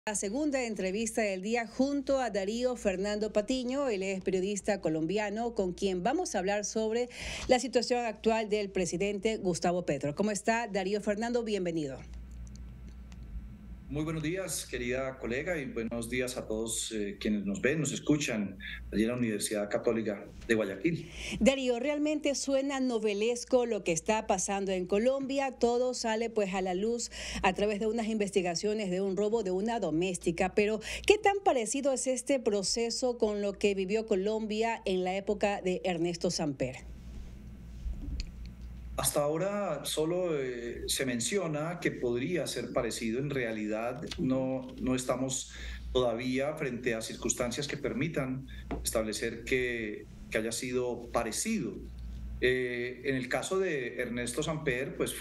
La segunda entrevista del día junto a Darío Fernando Patiño, él es periodista colombiano con quien vamos a hablar sobre la situación actual del presidente Gustavo Petro. ¿Cómo está Darío Fernando? Bienvenido. Muy buenos días, querida colega, y buenos días a todos quienes nos ven, nos escuchan allí en la Universidad Católica de Guayaquil. Darío, realmente suena novelesco lo que está pasando en Colombia. Todo sale pues a la luz a través de unas investigaciones de un robo de una doméstica. Pero, ¿qué tan parecido es este proceso con lo que vivió Colombia en la época de Ernesto Samper? Hasta ahora solo se menciona que podría ser parecido. En realidad no estamos todavía frente a circunstancias que permitan establecer que haya sido parecido. En el caso de Ernesto Samper, pues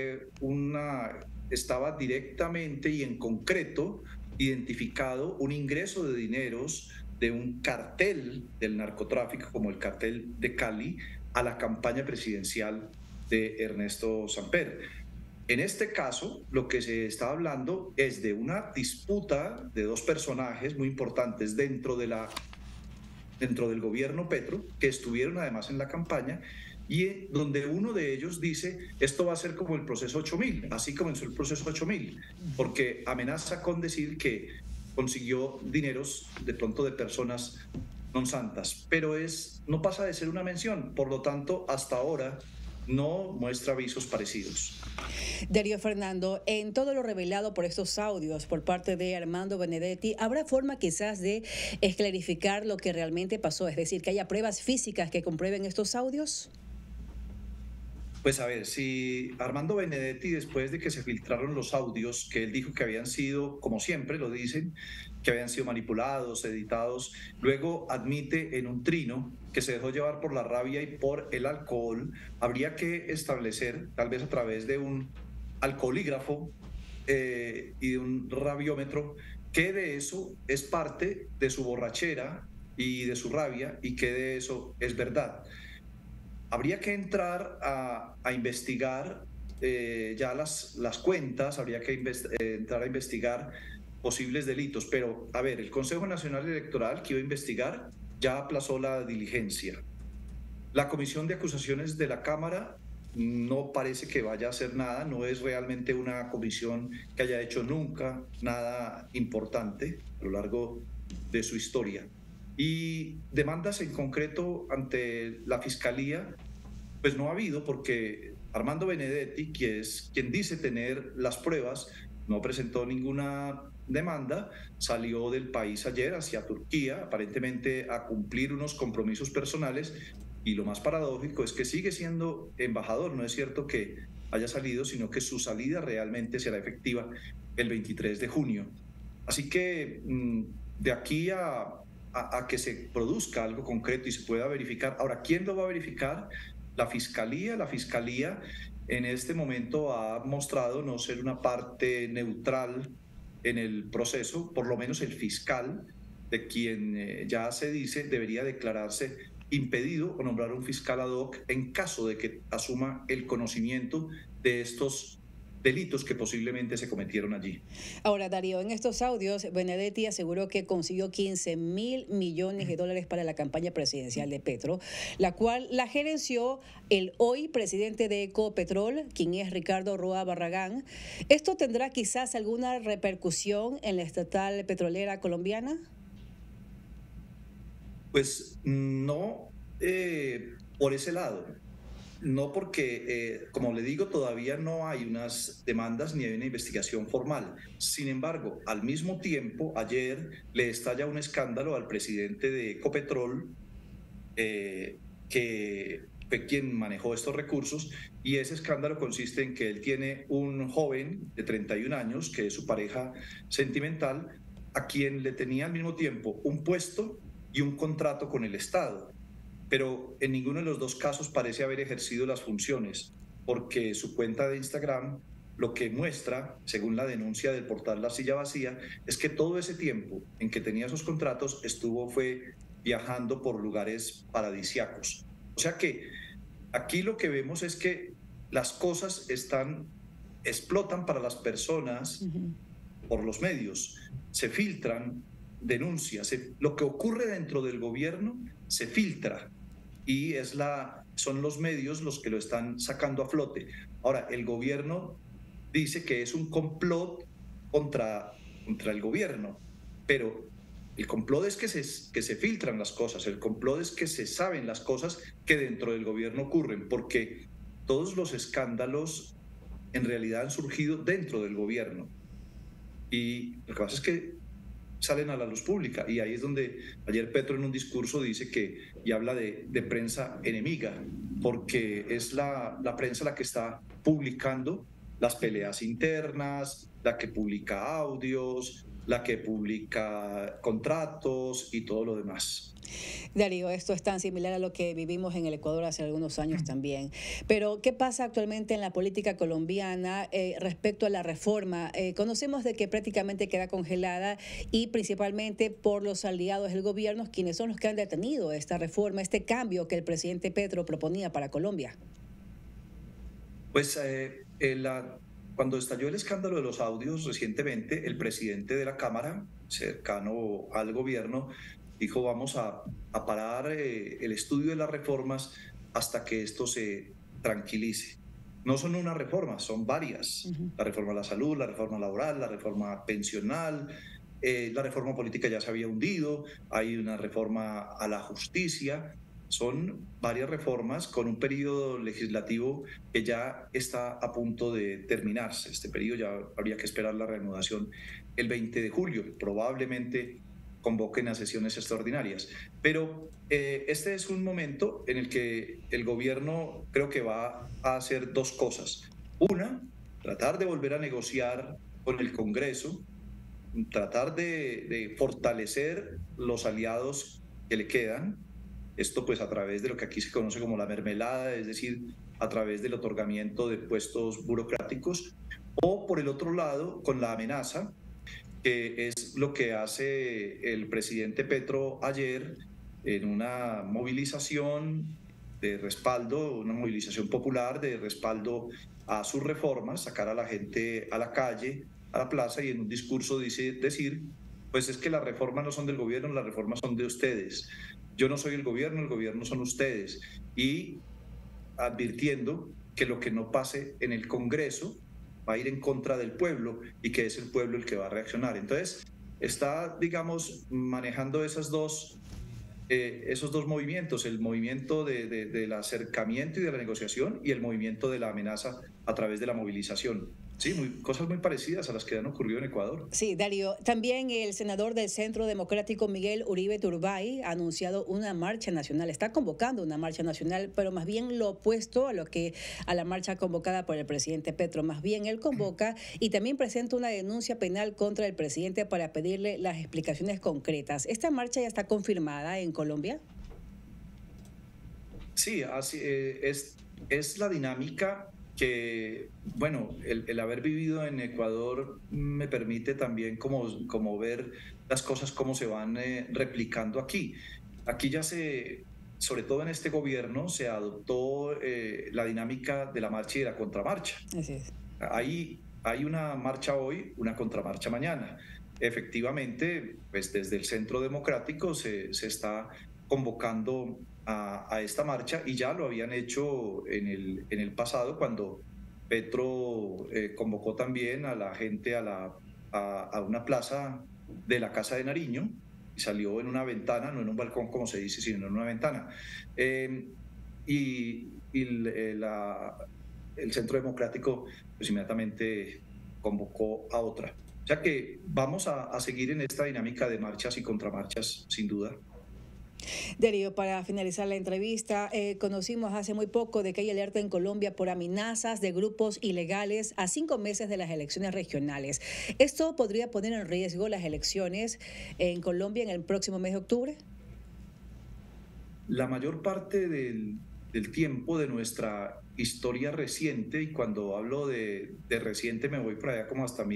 estaba directamente y en concreto identificado un ingreso de dineros de un cartel del narcotráfico, como el cartel de Cali, a la campaña presidencial de Ernesto Samper. En este caso, lo que se está hablando es de una disputa de dos personajes muy importantes dentro del gobierno Petro, que estuvieron además en la campaña, y donde uno de ellos dice, esto va a ser como el proceso 8000, así comenzó el proceso 8000, porque amenaza con decir que consiguió dineros de pronto de personas non santas, pero no pasa de ser una mención, por lo tanto, hasta ahora no muestra avisos parecidos. Darío Fernando, en todo lo revelado por estos audios por parte de Armando Benedetti, ¿habrá forma quizás de esclarificar lo que realmente pasó? Es decir, que haya pruebas físicas que comprueben estos audios. Pues a ver, si Armando Benedetti, después de que se filtraron los audios, que él dijo que habían sido, como siempre lo dicen, que habían sido manipulados, editados, luego admite en un trino que se dejó llevar por la rabia y por el alcohol, habría que establecer, tal vez a través de un alcoholígrafo y de un rabiómetro, qué de eso es parte de su borrachera y de su rabia y qué de eso es verdad. Habría que entrar a investigar ya las cuentas, habría que entrar a investigar posibles delitos, pero a ver, el Consejo Nacional Electoral que iba a investigar ya aplazó la diligencia. La Comisión de Acusaciones de la Cámara no parece que vaya a hacer nada, no es realmente una comisión que haya hecho nunca nada importante a lo largo de su historia. Y demandas en concreto ante la Fiscalía, pues no ha habido, porque Armando Benedetti, que es quien dice tener las pruebas, no presentó ninguna demanda, salió del país ayer hacia Turquía, aparentemente a cumplir unos compromisos personales, y lo más paradójico es que sigue siendo embajador. No es cierto que haya salido, sino que su salida realmente será efectiva el 23 de junio. Así que de aquí a que se produzca algo concreto y se pueda verificar. Ahora, ¿quién lo va a verificar? La Fiscalía. La Fiscalía en este momento ha mostrado no ser una parte neutral en el proceso, por lo menos el fiscal, de quien ya se dice debería declararse impedido o nombrar un fiscal ad hoc en caso de que asuma el conocimiento de estos delitos que posiblemente se cometieron allí. Ahora, Darío, en estos audios, Benedetti aseguró que consiguió 15.000 millones de dólares para la campaña presidencial de Petro, la cual la gerenció el hoy presidente de Ecopetrol, quien es Ricardo Roa Barragán. ¿Esto tendrá quizás alguna repercusión en la estatal petrolera colombiana? Pues no por ese lado. No porque, como le digo, todavía no hay unas demandas ni hay una investigación formal. Sin embargo, al mismo tiempo, ayer le estalla un escándalo al presidente de Ecopetrol, que fue quien manejó estos recursos, y ese escándalo consiste en que él tiene un joven de 31 años, que es su pareja sentimental, a quien le tenía al mismo tiempo un puesto y un contrato con el Estado, pero en ninguno de los dos casos parece haber ejercido las funciones, porque su cuenta de Instagram lo que muestra, según la denuncia del portal La Silla Vacía, es que todo ese tiempo en que tenía esos contratos fue viajando por lugares paradisíacos. O sea que aquí lo que vemos es que las cosas explotan para las personas por los medios, se filtran denuncias, lo que ocurre dentro del gobierno se filtra y son los medios los que lo están sacando a flote. Ahora, el gobierno dice que es un complot contra el gobierno, pero el complot es que se filtran las cosas, el complot es que se saben las cosas que dentro del gobierno ocurren, porque todos los escándalos en realidad han surgido dentro del gobierno. Y lo que pasa es que salen a la luz pública, y ahí es donde ayer Petro en un discurso dice y habla de prensa enemiga, porque es la prensa la que está publicando las peleas internas, la que publica audios, la que publica contratos y todo lo demás. Darío, esto es tan similar a lo que vivimos en el Ecuador hace algunos años también. Pero, ¿qué pasa actualmente en la política colombiana respecto a la reforma? Conocemos de que prácticamente queda congelada y principalmente por los aliados del gobierno, quienes son los que han detenido esta reforma, este cambio que el presidente Petro proponía para Colombia. Pues cuando estalló el escándalo de los audios recientemente, el presidente de la Cámara, cercano al gobierno, dijo vamos a parar el estudio de las reformas hasta que esto se tranquilice. No son una reforma, son varias. La reforma a la salud, la reforma laboral, la reforma pensional, la reforma política ya se había hundido, hay una reforma a la justicia. Son varias reformas con un periodo legislativo que ya está a punto de terminarse. Este periodo ya habría que esperar la reanudación el 20 de julio, probablemente convoquen a sesiones extraordinarias. Pero este es un momento en el que el gobierno creo que va a hacer dos cosas. Una, tratar de volver a negociar con el Congreso, tratar de fortalecer los aliados que le quedan, esto pues a través de lo que aquí se conoce como la mermelada, es decir, a través del otorgamiento de puestos burocráticos, o por el otro lado, con la amenaza, que es lo que hace el presidente Petro ayer en una movilización de respaldo, una movilización popular de respaldo a sus reformas, sacar a la gente a la calle, a la plaza, y en un discurso decir, pues es que las reformas no son del gobierno, las reformas son de ustedes. Yo no soy el gobierno son ustedes. Y advirtiendo que lo que no pase en el Congreso va a ir en contra del pueblo y que es el pueblo el que va a reaccionar. Entonces, está, digamos, manejando esos dos movimientos, el movimiento del acercamiento y de la negociación y el movimiento de la amenaza a través de la movilización. Sí, cosas muy parecidas a las que han ocurrido en Ecuador. Sí, Darío. También el senador del Centro Democrático, Miguel Uribe Turbay, ha anunciado una marcha nacional. Está convocando una marcha nacional, pero más bien lo opuesto a la marcha convocada por el presidente Petro. Más bien él convoca y también presenta una denuncia penal contra el presidente para pedirle las explicaciones concretas. ¿Esta marcha ya está confirmada en Colombia? Sí, así es la dinámica que, bueno, el haber vivido en Ecuador me permite también como ver las cosas cómo se van replicando aquí. Aquí sobre todo en este gobierno, se adoptó la dinámica de la marcha y de la contramarcha. Así es. Hay una marcha hoy, una contramarcha mañana. Efectivamente, pues desde el Centro Democrático se está convocando a esta marcha, y ya lo habían hecho en el pasado cuando Petro convocó también a la gente a una plaza de la Casa de Nariño, y salió en una ventana, no en un balcón como se dice, sino en una ventana. El Centro Democrático pues inmediatamente convocó a otra. O sea que vamos a seguir en esta dinámica de marchas y contramarchas, sin duda. Darío, para finalizar la entrevista, conocimos hace muy poco de que hay alerta en Colombia por amenazas de grupos ilegales a 5 meses de las elecciones regionales. ¿Esto podría poner en riesgo las elecciones en Colombia en el próximo mes de octubre? La mayor parte del tiempo de nuestra historia reciente, y cuando hablo de reciente me voy por allá como hasta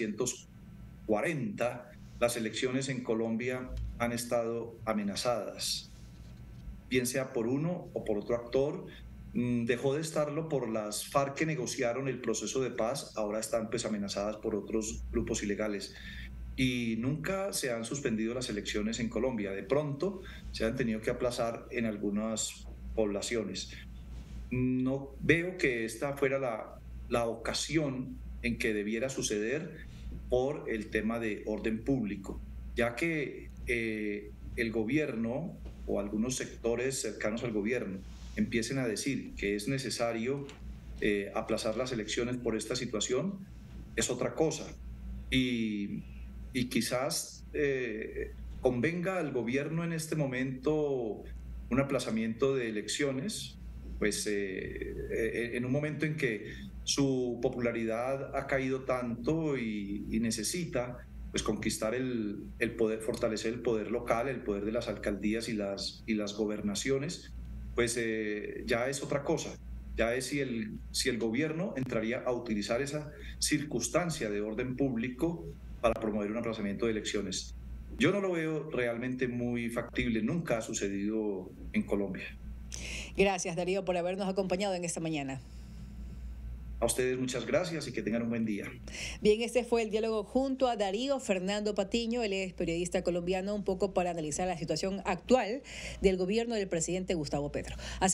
1940, las elecciones en Colombia han estado amenazadas, bien sea por uno o por otro actor, dejó de estarlo por las FARC que negociaron el proceso de paz, ahora están pues amenazadas por otros grupos ilegales. Y nunca se han suspendido las elecciones en Colombia. De pronto se han tenido que aplazar en algunas poblaciones. No veo que esta fuera la ocasión en que debiera suceder por el tema de orden público, ya que el gobierno o algunos sectores cercanos al gobierno empiecen a decir que es necesario aplazar las elecciones por esta situación, es otra cosa. Y quizás convenga al gobierno en este momento un aplazamiento de elecciones, pues en un momento en que su popularidad ha caído tanto y necesita pues conquistar el poder, fortalecer el poder local, el poder de las alcaldías y las gobernaciones, pues ya es otra cosa. Ya es si el gobierno entraría a utilizar esa circunstancia de orden público para promover un aplazamiento de elecciones. Yo no lo veo realmente muy factible, nunca ha sucedido en Colombia. Gracias, Darío, por habernos acompañado en esta mañana. A ustedes muchas gracias y que tengan un buen día. Bien, este fue el diálogo junto a Darío Fernando Patiño, él es periodista colombiano, un poco para analizar la situación actual del gobierno del presidente Gustavo Petro.